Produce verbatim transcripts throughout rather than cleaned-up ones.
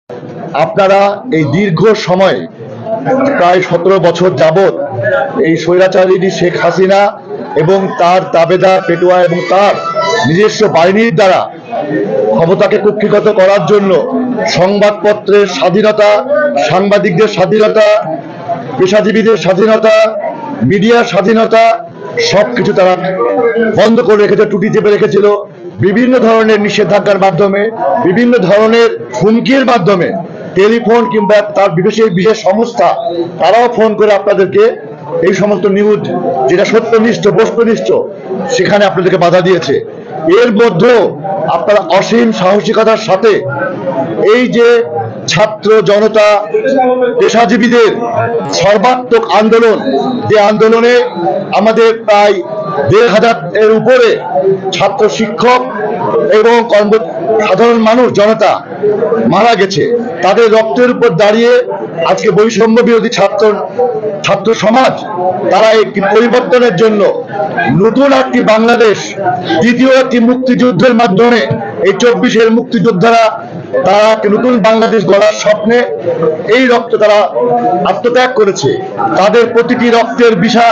আপনারা এই দীর্ঘ সময় প্রায় সতেরো বছর যাবৎ এই স্বৈরাচারী শেখ হাসিনা এবং তার দাবেদার পেটুয়া এবং তার নিজস্ব বাহিনীর দ্বারা ক্ষমতাকে কুক্ষিগত করার জন্য সংবাদপত্রের স্বাধীনতা, সাংবাদিকদের স্বাধীনতা, পেশাজীবীদের স্বাধীনতা, মিডিয়ার স্বাধীনতা সবকিছু তারা বন্ধ করে রেখেছে, টুটি চেপে রেখেছিল। বিভিন্ন ধরনের নিষেধাজ্ঞার মাধ্যমে, বিভিন্ন ধরনের হুমকির মাধ্যমে, টেলিফোন কিংবা তার বিশেষ বিশেষ সংস্থা তারাও ফোন করে আপনাদেরকে এই সমস্ত নিউজ যেটা সত্যনিষ্ঠ বস্তুনিষ্ঠ সেখানে আপনাদেরকে বাধা দিয়েছে। এর মধ্যেও আপনারা অসীম সাহসিকতার সাথে এই যে ছাত্র জনতা পেশাজীবীদের সর্বাত্মক আন্দোলন, যে আন্দোলনে আমাদের প্রায় দেড় হাজার এর উপরে ছাত্র শিক্ষক এবং কর্ম সাধারণ মানুষ জনতা মারা গেছে, তাদের রক্তের উপর দাঁড়িয়ে আজকে বৈষম্য বিরোধী ছাত্র ছাত্র সমাজ তারা একটি পরিবর্তনের জন্য নতুন একটি বাংলাদেশ, দ্বিতীয় একটি মুক্তিযুদ্ধের মাধ্যমে এই চব্বিশের মুক্তিযোদ্ধারা তারা নতুন বাংলাদেশ গড়ার স্বপ্নে এই রক্ত তারা আত্মত্যাগ করেছে। তাদের প্রতিটি রক্তের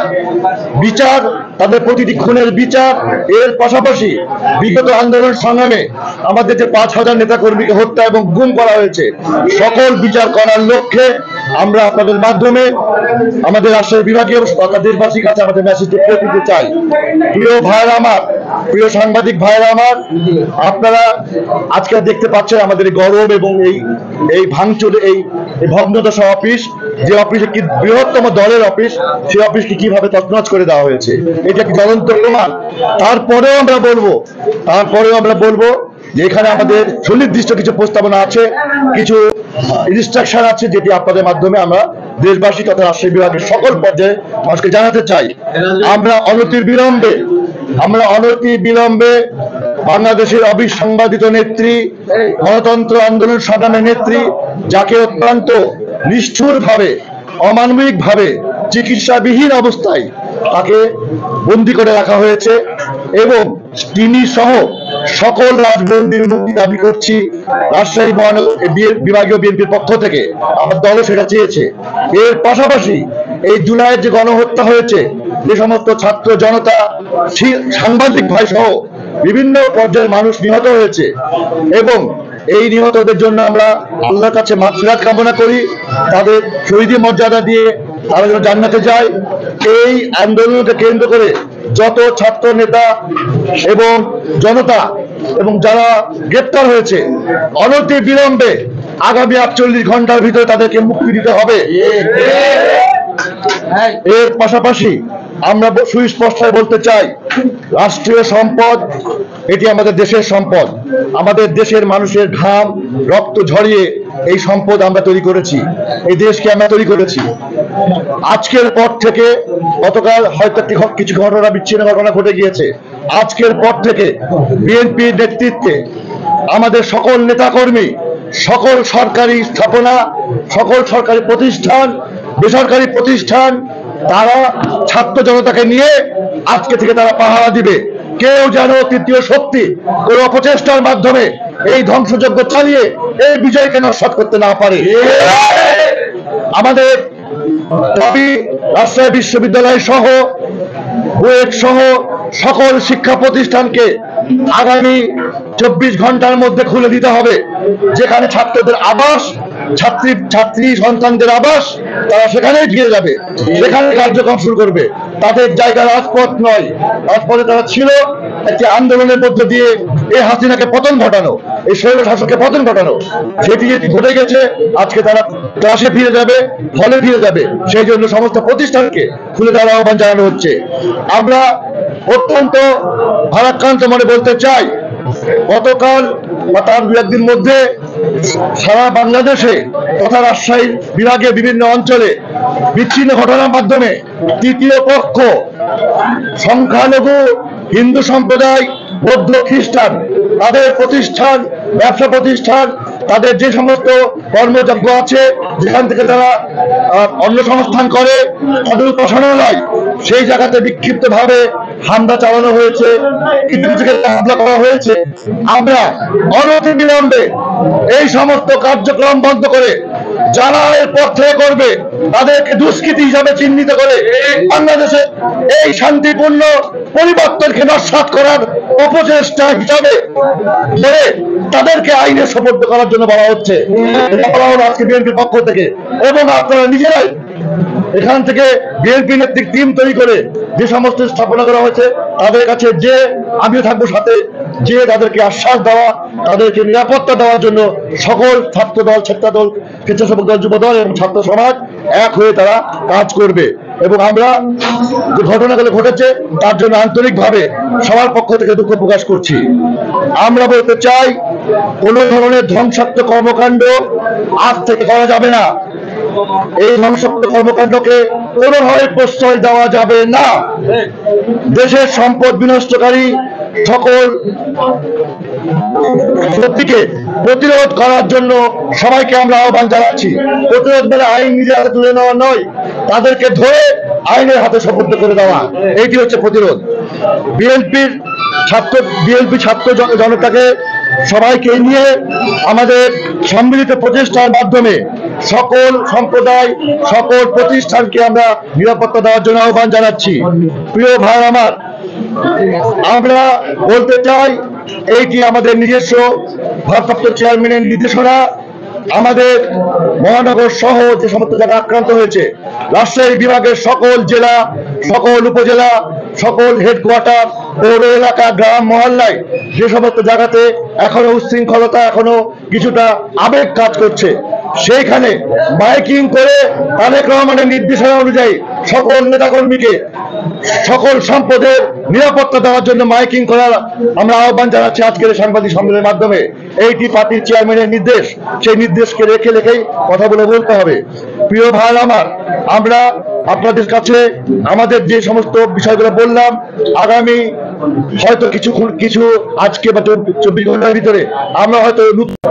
বিচার, তাদের প্রতিটি খুনের বিচার, এর পাশাপাশি বিগত আন্দোলন সংগ্রামে আমাদের যে পাঁচ হাজার নেতাকর্মীকে হত্যা এবং গুম করা হয়েছে সকল বিচার করার লক্ষ্যে আমরা আপনাদের মাধ্যমে আমাদের রাজশাহী বিভাগীয় তথা দেশবাসীর কাছে আমাদের মেসেজটি পৌঁছে দিতে চাই। প্রিয় ভাইরা আমার, প্রিয় সাংবাদিক ভাইরা আমার, আপনারা আজকে দেখতে পাচ্ছেন আমাদের গরম এবং এই এই ভাঙচুর, এই ভগ্নদশা অফিস, যে অফিসে কি বৃহত্তম দলের অফিস, সেই অফিসকে কিভাবে তছনছ করে দেওয়া হয়েছে, এটা একটি জ্বলন্ত প্রমাণ। তারপরেও আমরা বলবো তারপরেও আমরা বলবো যে এখানে আমাদের সুনির্দিষ্ট কিছু প্রস্তাবনা আছে, কিছু ইনস্ট্রাকশন আছে, যেটি আপনাদের মাধ্যমে আমরা দেশবাসী তথা রাজশাহী বিভাগের সকল পর্যায়ে মানুষকে জানাতে চাই। আমরা অনতি বিলম্বে আমরা অনতি বিলম্বে বাংলাদেশের অবিসংবাদিত নেত্রী, গণতন্ত্র আন্দোলন সংগ্রামের নেত্রী, যাকে অত্যন্ত নিষ্ঠুর ভাবে অমানবিক ভাবে চিকিৎসাবিহীন অবস্থায় তাকে বন্দী করে রাখা হয়েছে এবং তিনি সহ সকল রাজবন্দীর মুক্তি দাবি করছি রাজশাহী মহানগর বিভাগীয় বিএনপির পক্ষ থেকে। আমার দলও সেটা চেয়েছে। এর পাশাপাশি এই জুলাইয়ের যে গণহত্যা হয়েছে, যে সমস্ত ছাত্র জনতা, সাংবাদিক ভাই সহ বিভিন্ন পর্যায়ের মানুষ নিহত হয়েছে এবং এই নিহতদের জন্য আমরা আল্লাহর কাছে মাগফিরাত কামনা করি, তাদের শহীদি মর্যাদা দিয়ে তারা যেন জান্নাতে যায়। এই আন্দোলনকে কেন্দ্র করে যত ছাত্র নেতা এবং জনতা এবং যারা গ্রেপ্তার হয়েছে অনতি বিলম্বে আগামী আটচল্লিশ ঘন্টার ভিতরে তাদেরকে মুক্তি দিতে হবে। এর পাশাপাশি আমরা সুস্পষ্ট বলতে চাই, রাষ্ট্রীয় সম্পদ এটি আমাদের দেশের সম্পদ। আমাদের দেশের মানুষের ঘাম রক্ত ঝরিয়ে এই সম্পদ আমরা তৈরি করেছি, এই দেশকে আমরা তৈরি করেছি। আজকের পর থেকে, গতকাল হয়তো কিছু ঘটনা বিচ্ছিন্ন ঘটনা ঘটে গিয়েছে, আজকের পর থেকে বিএনপির নেতৃত্বে আমাদের সকল নেতাকর্মী, সকল সরকারি স্থাপনা, সকল সরকারি প্রতিষ্ঠান, বেসরকারি প্রতিষ্ঠান, তারা ছাত্র জনতাকে নিয়ে আজকে থেকে তারা পাহারা দিবে। কেউ যেন তৃতীয় শক্তি কোন অপচেষ্টার মাধ্যমে এই ধ্বংসযজ্ঞ চালিয়ে এই বিজয়কে নস্যাৎ করতে না পারে। আমাদের দাবি রাজশাহী বিশ্ববিদ্যালয় সহ বুয়েট সহ সকল শিক্ষা প্রতিষ্ঠানকে আগামী চব্বিশ ঘন্টার মধ্যে খুলে দিতে হবে। যেখানে ছাত্রদের আবাস, ছাত্রী ছাত্রী সন্তানদের আবাস, তারা সেখানেই ফিরে যাবে, সেখানে কার্যক্রম শুরু করবে। তাদের জায়গা রাজপথ নয়। রাজপথে তারা ছিল একটি আন্দোলনের মধ্য দিয়ে এই হাসিনাকে পতন ঘটানো, এই স্বৈর শাসককে পতন ঘটানো, সেটি যেটি ঘটে গেছে। আজকে তারা ক্লাসে ফিরে যাবে, হলে ফিরে যাবে। সেই জন্য সমস্ত প্রতিষ্ঠানকে খুলে দেওয়ার আহ্বান জানানো হচ্ছে। আমরা অত্যন্ত ভারাক্রান্ত মনে বলতে চাই, গতকাল বা তার দু একদিন মধ্যে সারা বাংলাদেশে তথা রাজশাহী বিভাগের বিভিন্ন অঞ্চলে বিচ্ছিন্ন ঘটনার মাধ্যমে তৃতীয় পক্ষ, সংখ্যালঘু হিন্দু সম্প্রদায়, বৌদ্ধ খ্রিস্টান, তাদের প্রতিষ্ঠান, ব্যবসা প্রতিষ্ঠান, তাদের যে সমস্ত কর্মযজ্ঞ আছে, যেখান থেকে তারা অন্য সংস্থান করে, তাদের উপাসনালয়, সেই জায়গাতে বিক্ষিপ্ত ভাবে হামলা চালানো হয়েছে, হামলা করা হয়েছে, আমরা অনতি বিলম্বে এই সমস্ত কার্যক্রম বন্ধ করে যারা এর পক্ষে করবে তাদেরকে দুষ্কৃতী হিসাবে চিহ্নিত করে বাংলাদেশে এই শান্তিপূর্ণ পরিবর্তনকে নস্যাৎ করার অপচেষ্টা হিসাবে ধরে তাদেরকে আইনে সোপর্দ করার জন্য বলা হচ্ছে আজকে বিএনপির পক্ষ থেকে। এবং আপনারা নিজেরাই এখান থেকে বিএনপি নেত্রী টিম তৈরি করে যে সমস্ত স্থাপনা করা হয়েছে তাদের কাছে যে আমিও থাকবো সাথে, যে তাদেরকে আশ্বাস দেওয়া, তাদেরকে নিরাপত্তা দেওয়ার জন্য সকল ছাত্র দল, ছাত্র দল, স্বেচ্ছাসেবক দল, যুব দল এবং ছাত্র সমাজ এক হয়ে তারা কাজ করবে। এবং আমরা যে ঘটনাগুলো ঘটেছে তার জন্য আন্তরিকভাবে সবার পক্ষ থেকে দুঃখ প্রকাশ করছি। আমরা বলতে চাই কোন ধরনের ধ্বংসাত্মক কর্মকাণ্ড আজ থেকে করা যাবে না। এই ধ্বংসাত্মক কর্মকাণ্ডকে কোনোভাবে প্রশ্রয় দেওয়া যাবে না। দেশের সম্পদ বিনষ্টকারী সকল শক্তিকে প্রতিরোধ করার জন্য সবাইকে আমরা আহ্বান জানাচ্ছি। প্রতিরোধ মানে আইন নিজের হাতে তুলে নেওয়া নয়, তাদেরকে ধরে আইনের হাতে সোপর্দ করে দেওয়া, এইটি হচ্ছে প্রতিরোধ। বিএনপির ছাত্র বিএনপি ছাত্র জনতাকে সবাইকে নিয়ে আমাদের সম্মিলিত প্রচেষ্টার মাধ্যমে সকল সম্প্রদায়, সকল প্রতিষ্ঠানকে আমরা নিরাপত্তা দেওয়ার জন্য আহ্বান জানাচ্ছি। প্রিয় ভাই আমার, আমরা বলতে চাই এইটি আমাদের নিজস্ব ভারপ্রাপ্ত চেয়ারম্যানের নির্দেশনা। আমাদের মহানগর সহ যে সমস্ত জায়গা আক্রান্ত হয়েছে, রাজশাহী বিভাগের সকল জেলা, সকল উপজেলা, সকল হেডকোয়ার্টার, পৌর এলাকা, গ্রাম মহল্লায় যে সমস্ত জায়গাতে এখনো উচ্ছৃঙ্খলতা, এখনো কিছুটা আবেগ কাজ করছে, সেইখানে মাইকিং করে তারেক রহমানের নির্দেশনা অনুযায়ী সকল নেতাকর্মীকে সকল সম্পদের নিরাপত্তা দেওয়ার জন্য মাইকিং করার আমরা আহ্বান জানাচ্ছি আজকের সাংবাদিক সম্মেলনের মাধ্যমে। এইটি পার্টির চেয়ারম্যানের নির্দেশ, সেই নির্দেশকে রেখে রেখেই কথা বলে বলতে হবে। প্রিয় ভাই আমার, আমরা আপনাদের কাছে আমাদের যে সমস্ত বিষয়গুলো বললাম, আগামী হয়তো কিছু কিছু আজকে বা চব্বিশ ঘন্টার ভিতরে আমরা হয়তো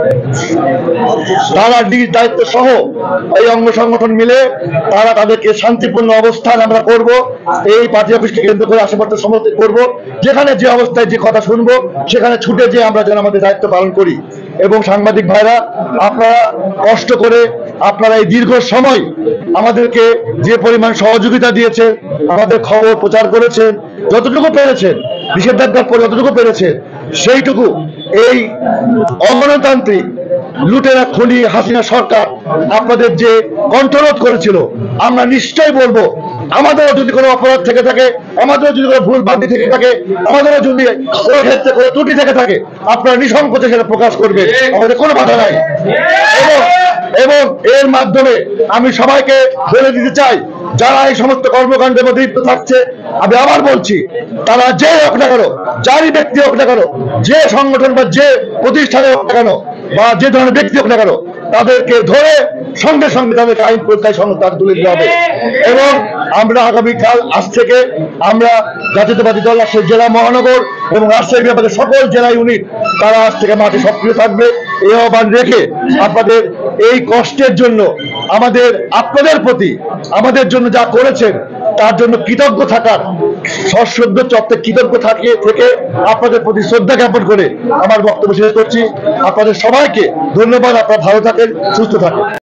তারা নিজ দায়িত্ব সহ এই অঙ্গ সংগঠন মিলে তারা তাদেরকে শান্তিপূর্ণ অবস্থান আমরা করব। এই পার্টি অফিসকে কেন্দ্র করে আশেপাশে সমস্ত করব, যেখানে যে অবস্থায় যে কথা শুনবো সেখানে ছুটে যে আমরা যেন আমাদের দায়িত্ব পালন করি। এবং সাংবাদিক ভাইরা, আপনারা কষ্ট করে আপনারা এই দীর্ঘ সময় আমাদেরকে যে পরিমাণ সহযোগিতা দিয়েছে, আমাদের খবর প্রচার করেছেন, যতটুকু পেরেছেন, নিষেধাজ্ঞার পরে যতটুকু পেরেছেন, সেইটুকু এই অগণতান্ত্রিক লুটেরা খুনি হাসিনা সরকার আপনাদের যে কণ্ঠরোধ করেছিল, আমরা নিশ্চয়ই বলবো আমাদেরও যদি কোনো অপরাধ থেকে থাকে, আমাদেরও যদি কোনো ভুল ভ্রান্তি থেকে থাকে, আমাদেরও যদি কোনো ক্ষেত্রে কোনো ত্রুটি থেকে থাকে, আপনারা নিঃসংকোচে সেটা প্রকাশ করবে, আমাদের কোনো বাধা নাই। এবং এবং এর মাধ্যমে আমি সবাইকে বলে দিতে চাই, যারা এই সমস্ত কর্মকাণ্ডের মধ্যে লিপ্ত থাকছে, আমি আবার বলছি, তারা যে হোক না কেন, যারই ব্যক্তি হোক না কেন, যে সংগঠন বা যে প্রতিষ্ঠানে হোক না কেন, বা যে ধরনের ব্যক্তি হোক না কেন, তাদেরকে ধরে সঙ্গে সঙ্গে তাদেরকে আইন প্রত্যায় সংস্থা তুলে দিতে হবে। এবং আমরা আগামীকাল আজ থেকে আমরা জাতীয়তাবাদী দল রাজশাহী জেলা মহানগর এবং রাজশাহী বিভাগের সকল জেলা ইউনিট তারা আজ থেকে মাঠে সক্রিয় থাকবে। এই আহ্বান রেখে আপনাদের এই কষ্টের জন্য, আমাদের আপনাদের প্রতি আমাদের জন্য যা করেছেন তার জন্য কৃতজ্ঞ থাকার, সশ্রদ্ধ চত্বরে কৃতজ্ঞ থাকিয়ে থেকে আপনাদের প্রতি শ্রদ্ধা জ্ঞাপন করে আমার বক্তব্য শেষ করছি। আপনাদের সবাইকে ধন্যবাদ। আপনারা ভালো থাকেন, সুস্থ থাকেন।